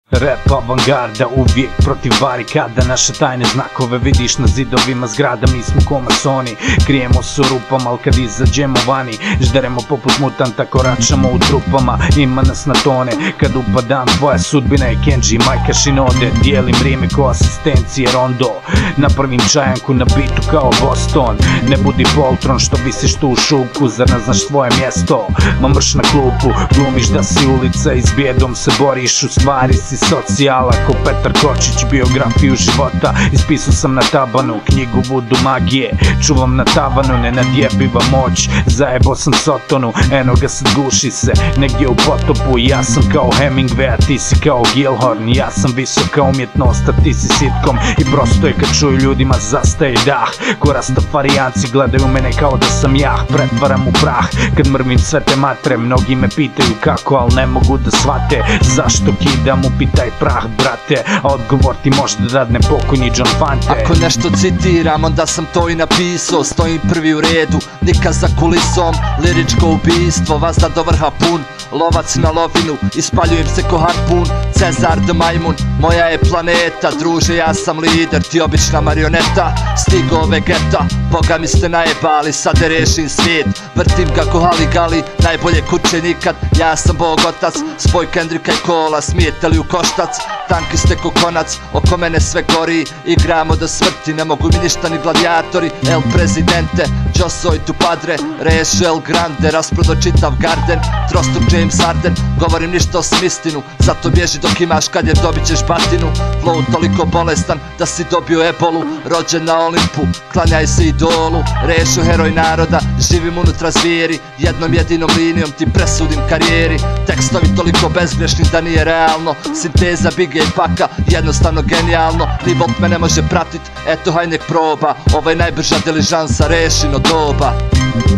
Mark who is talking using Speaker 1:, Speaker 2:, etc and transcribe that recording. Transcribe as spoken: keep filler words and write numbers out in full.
Speaker 1: Rap avangarda, uvijek protiv barikada. Naše tajne znakove vidiš na zidovima zgrada. Mi smo komasoni, krijemo se u rupama, al kad izađemo vani žderemo poput mutanta, koračamo u trupama. Ima nas na tone, kad upadam tvoja sudbina je Kenji, Majka Shinode. Dijelim rime ko asistencije Rondo, napravim čajanku na bitu kao Boston. Ne budi poltron što visiš tu u šupku, zar ne znaš svoje mjesto? Ma mrš na klupu, glumiš da si ulica i s bijedom se boriš, u stvari si socijala ko Petar Kočić. Biografiju života ispisao sam na tabanu, knjigu Vudu magije čuvam na tavanu. Ne nadjebiva moć, zajebo sam Sotonu, eno ga sad guši se negdje u potopu. Ja sam kao Hemingway, a ti si kao Gilhorn. Ja sam visok kao umjetnost, a ti si sitkom. I prosto je kad čuju ljudima zastaje dah, ko rastafarijanci gledaju mene kao da sam jah. Pretvaram u prah kad mrvim sve te matre, mnogi me pitaju kako, al ne mogu da shvate zašto kidam u taj prah, brate, a odgovor ti možda dadne pokojni John Fante.
Speaker 2: Ako nešto citiram, onda sam to i napisao. Stojim prvi u redu, nikad za kulisom. Liričko ubistvo, vazda do vrha pun. Lovac na lovinu, ispaljujem se ko harpun. Cezar the Majmun, moja je planeta. Druže, ja sam lider, ti obična marioneta. Stigo Vegeta, boga mi ste najebali. Sad je rešim svijet, vrtim ga ko Haligali. Najbolje kuće nikad, ja sam Bog otac. Spoj Kendricka i Kola, smijete li u koštac? Tanki ste ko konac, oko mene sve gori. Igramo do smrti, ne mogu mi ništa ni gladijatori. El Presidente, yo soy tu padre. Rešo El Grande, rasprodo čitav garden. Trostuk James Harden, govorim ništa osim istinu. Zato bježi dok imaš kad je dobit ćeš batinu. Flow toliko bolestan da si dobio ebolu. Rođen na Olimpu, klanjaj se idolu. Rešo heroj naroda, živim unutra zvijeri. Jednom jedinom linijom ti presudim karijeri. Tekstovi toliko bezgrešni da nije realno. Sinteza Bige i Paka, jednostavno genijalno. Ni Volt me ne može pratit, eto haj nek proba. Ovo je najbrža diližansa, rešino doba.